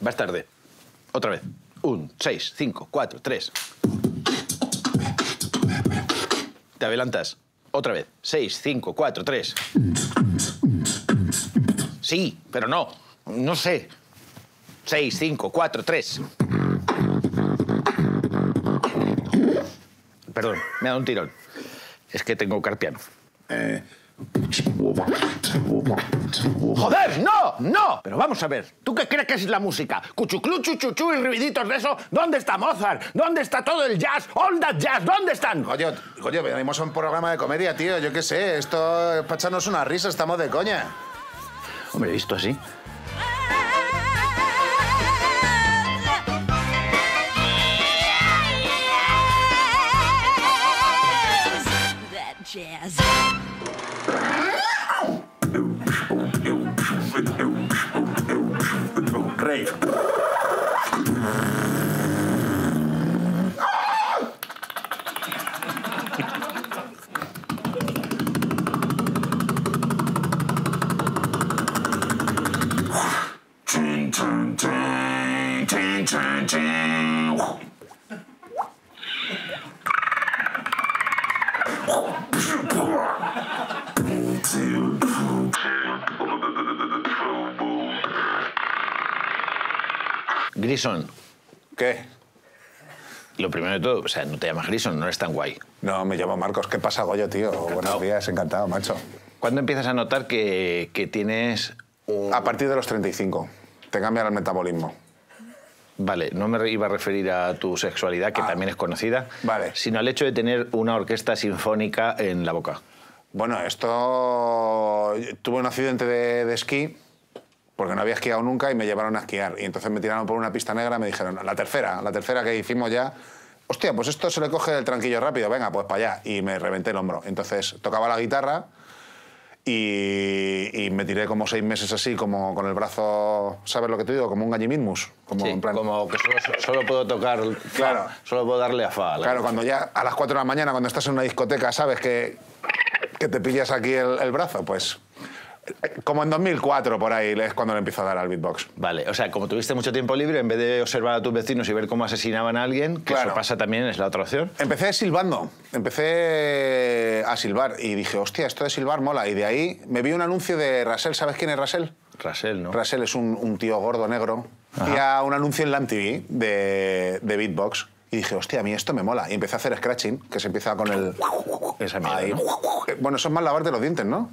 vas tarde. Otra vez. 1, 6, 5, 4, 3. Te adelantas. Otra vez. 6, 5, 4, 3. Sí, pero no. No sé. 6, 5, 4, 3. Perdón, me ha dado un tirón. Es que tengo carpiano. ¡Joder! ¡No! ¡No! Pero vamos a ver, ¿tú qué crees que es la música? Cuchuclú, chuchuchú y ruiditos de eso. ¿Dónde está Mozart? ¿Dónde está todo el jazz? All that jazz, ¿dónde están? Coño, venimos a un programa de comedia, tío. Yo qué sé, esto es para echarnos una risa, estamos de coña. Hombre, visto así. Jazz. Rave. Grison. ¿Qué? Lo primero de todo, o sea, no te llamas Grison, no eres tan guay. No, me llamo Marcos. ¿Qué pasa, Goyo, tío? Buenos días, encantado, macho. ¿Cuándo empiezas a notar que tienes un... A partir de los 35. Te cambia el metabolismo. Vale, no me iba a referir a tu sexualidad, que también es conocida, vale, sino al hecho de tener una orquesta sinfónica en la boca. Bueno, esto... Tuve un accidente de esquí, porque no había esquiado nunca y me llevaron a esquiar. Y entonces me tiraron por una pista negra y me dijeron, la tercera que hicimos ya, hostia, pues esto se le coge el tranquillo rápido, venga, pues para allá. Y me reventé el hombro. Entonces tocaba la guitarra y me tiré como 6 meses así, como con el brazo, ¿sabes lo que te digo? Como un gallimismus. Como, sí, en plan... como que solo puedo tocar fa, claro, solo puedo darle a fa. Claro, cuando ya a las 4 de la mañana, cuando estás en una discoteca, sabes que te pillas aquí el brazo, pues... Como en 2004, por ahí, es cuando le empiezo a dar al beatbox. Vale, o sea, como tuviste mucho tiempo libre, en vez de observar a tus vecinos y ver cómo asesinaban a alguien, que claro, eso pasa también, es la otra opción. Empecé silbando, empecé a silbar y dije, hostia, esto de silbar mola. Y de ahí me vi un anuncio de Russell, ¿sabes quién es Russell? Russell, ¿no? Russell es un tío gordo, negro. Ajá. Hacía un anuncio en la MTV de beatbox. Y dije, hostia, a mí esto me mola. Y empecé a hacer scratching, que se empieza con el... Esa mierda, ahí. ¿no? Bueno, eso es más lavarte los dientes, ¿no?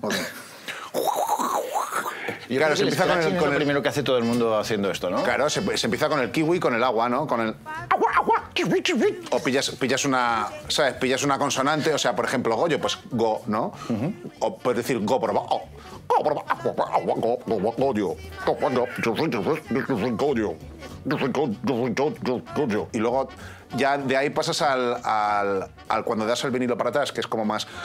Yo claro, creo se que empieza con el... es lo primero que hace todo el mundo haciendo esto, ¿no? Claro, se empieza con el kiwi, con el agua, ¿no? Con el... O pillas una... ¿Sabes? Pillas una consonante, o sea, por ejemplo, Goyo, pues go, ¿no? O puedes decir go por abajo. Y luego ya de ahí pasas al cuando das el vinilo para atrás, que es como más...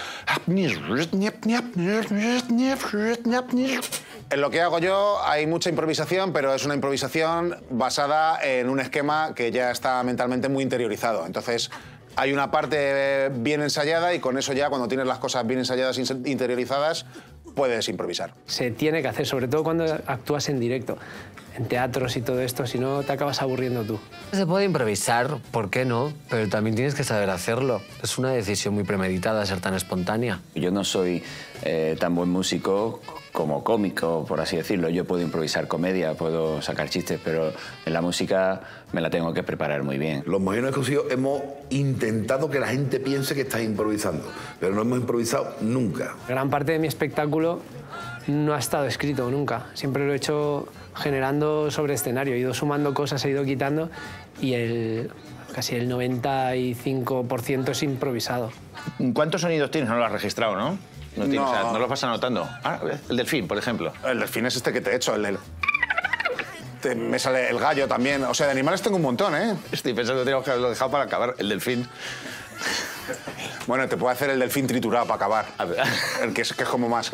En lo que hago yo hay mucha improvisación, pero es una improvisación basada en un esquema que ya está mentalmente muy interiorizado. Entonces hay una parte bien ensayada y con eso ya cuando tienes las cosas bien ensayadas e interiorizadas puedes improvisar. Se tiene que hacer, sobre todo cuando actúas en directo, en teatros y todo esto, si no te acabas aburriendo tú. Se puede improvisar, ¿por qué no? Pero también tienes que saber hacerlo. Es una decisión muy premeditada ser tan espontánea. Yo no soy tan buen músico como cómico, por así decirlo. Yo puedo improvisar comedia, puedo sacar chistes, pero en la música me la tengo que preparar muy bien. Los Mojinos Exclusivos hemos intentado que la gente piense que estás improvisando, pero no hemos improvisado nunca. Gran parte de mi espectáculo no ha estado escrito nunca. Siempre lo he hecho generando sobre escenario. He ido sumando cosas, he ido quitando y casi el 95% es improvisado. ¿Cuántos sonidos tienes? No lo has registrado, ¿no? No, tienes, no. O sea, no los vas anotando. Ah, el delfín, por ejemplo. El delfín es este que te he hecho, me sale el gallo también. O sea, de animales tengo un montón, ¿eh? Estoy pensando que tengo que haberlo dejado para acabar. El delfín. Bueno, te puedo hacer el delfín triturado para acabar. A ver. El que es como más...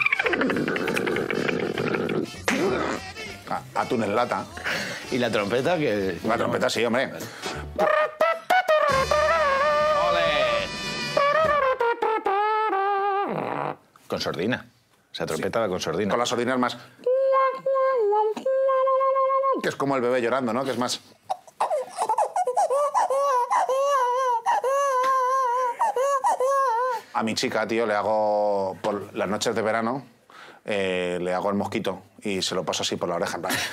Atún en lata. ¿Y la trompeta? Que... La trompeta sí, hombre. Con sordina. O sea, trompeta va con sordina. Con las sordinas más... que es como el bebé llorando, ¿no? Que es más... A mi chica, tío, le hago por las noches de verano, le hago el mosquito y se lo paso así por la oreja, en plan.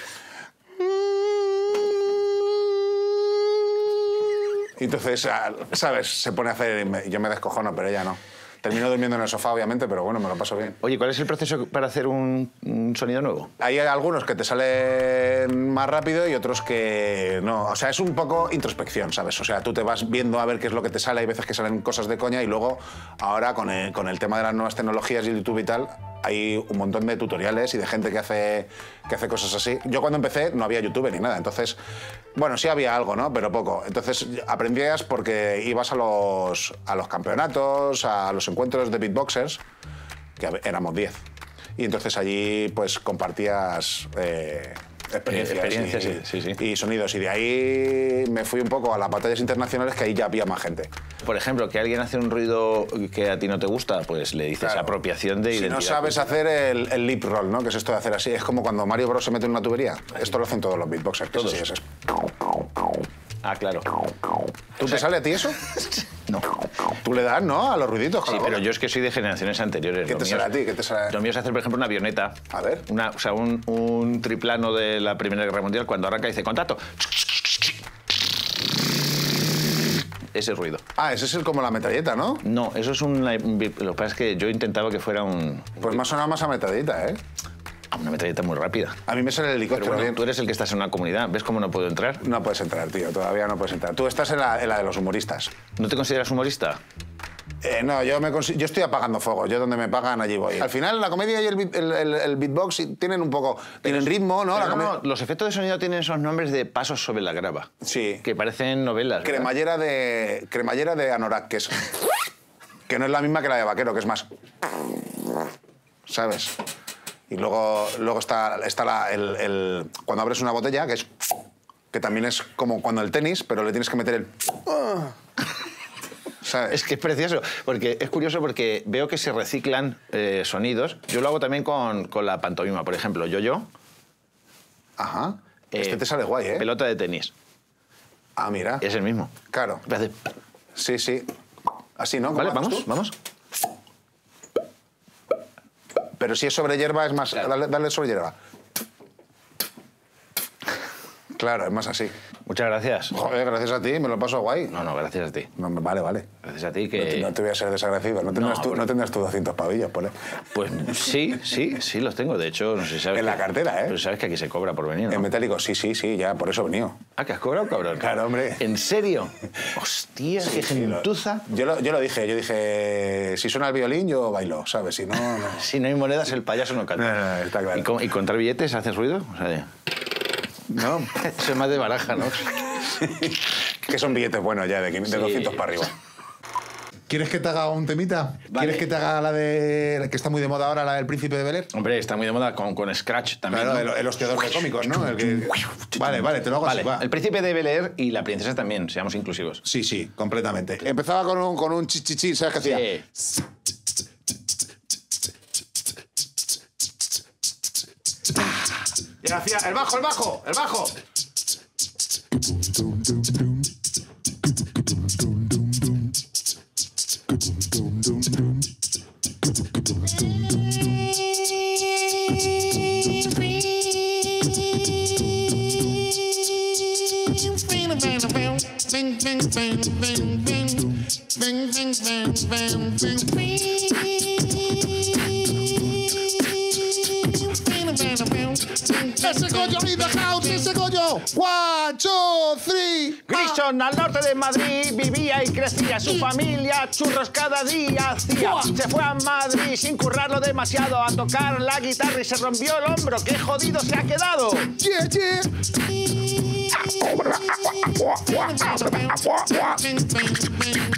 Y entonces, ¿sabes? Se pone a hacer... Yo me descojono, pero ella no. Termino durmiendo en el sofá, obviamente, pero bueno, me lo paso bien. Oye, ¿cuál es el proceso para hacer un sonido nuevo? Hay algunos que te salen más rápido y otros que no. O sea, es un poco introspección, ¿sabes? O sea, tú te vas viendo a ver qué es lo que te sale. Hay veces que salen cosas de coña y luego, ahora, con el tema de las nuevas tecnologías y YouTube y tal, hay un montón de tutoriales y de gente que hace cosas así. Yo cuando empecé no había YouTube ni nada, entonces... Bueno, sí había algo, ¿no? Pero poco. Entonces aprendías porque ibas a los campeonatos, a los encuentros de beatboxers, que éramos 10. Y entonces allí pues compartías experiencias y sonidos. Y de ahí me fui un poco a las batallas internacionales, que ahí ya había más gente. Por ejemplo, que alguien hace un ruido que a ti no te gusta, pues le dices apropiación de identidad. Si no sabes hacer el lip roll, ¿no? Que es esto de hacer así. Es como cuando Mario Bros se mete en una tubería. Esto lo hacen todos los beatboxers. Todos. Sí, es. Ah, claro. ¿Tú te sale a ti eso? No. Tú le das, ¿no? A los ruiditos. Sí, pero yo es que soy de generaciones anteriores. ¿Qué te sale a ti? ¿Qué te sale? Lo mío es hacer, por ejemplo, una avioneta. A ver. O sea, un triplano de la Primera Guerra Mundial, cuando arranca dice contacto. Ese ruido. Ah, ese es como la metralleta, ¿no? No, eso es un... Lo que pasa es que yo intentaba que fuera un... Pues me ha sonado más a metralleta, ¿eh? Una metralleta muy rápida. A mí me sale el helicóptero. Pero bueno, bien. tú eres el que estás en una comunidad. ¿Ves cómo no puedo entrar? No puedes entrar, tío. Todavía no puedes entrar. Tú estás en la de los humoristas. ¿No te consideras humorista? No, yo estoy apagando fuego. Yo donde me pagan, allí voy. Al final, la comedia y el beatbox tienen un poco... Tienen ritmo, ¿no? No, los efectos de sonido tienen esos nombres de pasos sobre la grava. Sí. Que parecen novelas, ¿verdad? Cremallera de Anorak, que es... que no es la misma que la de Vaquero, que es más... ¿Sabes? Y luego está cuando abres una botella, que es... que también es como cuando el tenis, pero le tienes que meter el... ¿sabes? Es que es precioso, porque es curioso porque veo que se reciclan sonidos. Yo lo hago también con la pantomima, por ejemplo. Yo. Ajá. Este te sale guay, ¿eh? Pelota de tenis. Ah, mira. Es el mismo. Claro. Hace... Sí, sí. Así, ¿no? Vale, ¿Cómo haces vamos. Pero si es sobre hierba, es más... Claro. Dale sobre hierba. Claro, es más así. Muchas gracias. Joder, gracias a ti, me lo paso guay. No, gracias a ti. No, vale. Gracias a ti que... No te voy a ser desagradecido. No tendrás tú 200 pavillos, por ahí. Pues sí, los tengo. De hecho, no sé si sabes... En la cartera, ¿eh? Pero sabes que aquí se cobra por venir, ¿no? En metálico, sí, ya, por eso he venido. Ah, ¿que has cobrado, cabrón? Claro, hombre. ¿En serio? Hostia, qué gentuza. Yo lo dije, si suena el violín, yo bailo, ¿sabes? Si no, no. Si no hay monedas, el payaso no canta. No, está claro. ¿Y contar billetes haces ruido? O sea, No. eso es más de baraja, ¿no? Que son billetes buenos ya, de 200 para arriba. ¿Quieres que te haga un temita? Vale. ¿Quieres que te haga la de... que está muy de moda ahora, la del Príncipe de Bel-Air? Hombre, está muy de moda con Scratch también. Claro, ¿no? el hostiador de cómicos, ¿no? Vale, te lo hago Vale, así, va. el príncipe de Bel-Air y la princesa también, seamos inclusivos. Sí, completamente. Empezaba con un chichichi, ¿sabes qué hacía? Sí. Y hacía el bajo. ¡Ese Goyo in the house! ¡Ese Goyo! 1, 2, 3. Grison, al norte de Madrid, vivía y crecía. Su familia churros cada día hacía. Se fue a Madrid sin currarlo demasiado a tocar la guitarra y se rompió el hombro. ¡Qué jodido se ha quedado! Yeah.